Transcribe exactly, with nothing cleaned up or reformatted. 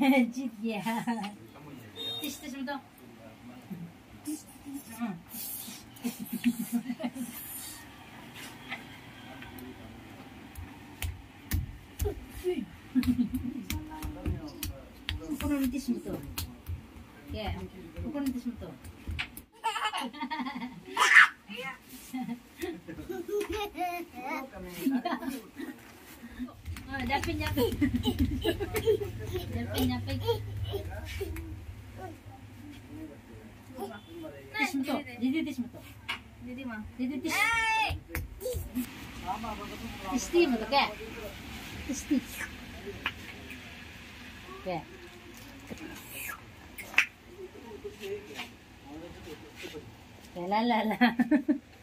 Jit ya. Tis tis mo to. Ukur nitis mo to. Ya, ukur nitis mo to. Ah, dapin dapin. Dapin dapin. Tis mo to. Didi tis mo to. Didi ma. Didi tis. Tisti mo to kaya. Tisti. Kaya. Kaya la la la.